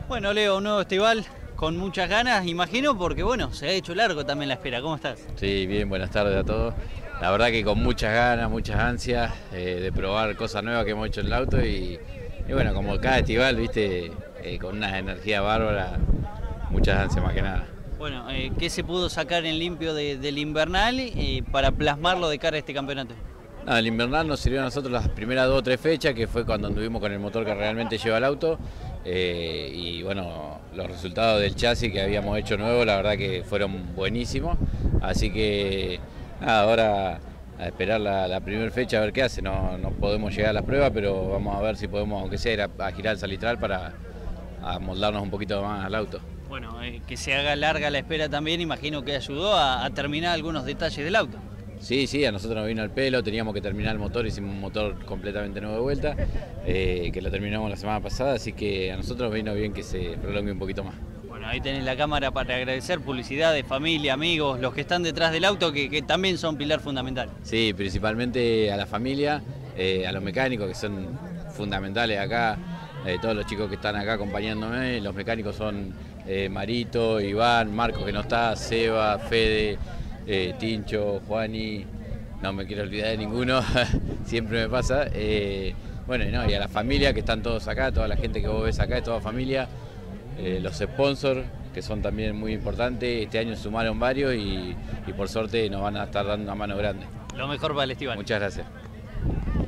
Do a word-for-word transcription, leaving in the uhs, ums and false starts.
Bueno, Leo, un nuevo festival con muchas ganas, imagino, porque bueno, se ha hecho largo también la espera. ¿Cómo estás? Sí, bien, buenas tardes a todos. La verdad que con muchas ganas, muchas ansias eh, de probar cosas nuevas que hemos hecho en el auto y, y bueno, como cada festival, viste, eh, con una energía bárbara, muchas ansias más que nada. Bueno, eh, ¿qué se pudo sacar en limpio de, del invernal eh, para plasmarlo de cara a este campeonato? No, el invernal nos sirvió a nosotros las primeras dos o tres fechas, que fue cuando anduvimos con el motor que realmente lleva el auto. Eh, y bueno, los resultados del chasis que habíamos hecho nuevo, la verdad que fueron buenísimos. Así que nada, ahora a esperar la, la primera fecha a ver qué hace. No, no podemos llegar a las pruebas, pero vamos a ver si podemos, aunque sea, ir a, a girar el salitral para amoldarnos un poquito más al auto. Bueno, eh, que se haga larga la espera también, imagino que ayudó a, a terminar algunos detalles del auto. Sí, sí, a nosotros nos vino el pelo, teníamos que terminar el motor, hicimos un motor completamente nuevo de vuelta, eh, que lo terminamos la semana pasada, así que a nosotros nos vino bien que se prolongue un poquito más. Bueno, ahí tenés la cámara para agradecer, publicidad de familia, amigos, los que están detrás del auto, que, que también son pilar fundamental. Sí, principalmente a la familia, eh, a los mecánicos que son fundamentales acá, eh, todos los chicos que están acá acompañándome, los mecánicos son eh, Marito, Iván, Marcos que no está, Seba, Fede, Eh, Tincho, Juani, no me quiero olvidar de ninguno, siempre me pasa. Eh, bueno, y, no, y a la familia que están todos acá, toda la gente que vos ves acá es toda familia, eh, los sponsors que son también muy importantes, este año sumaron varios y, y por suerte nos van a estar dando una mano grande. Lo mejor para el festival. Muchas gracias.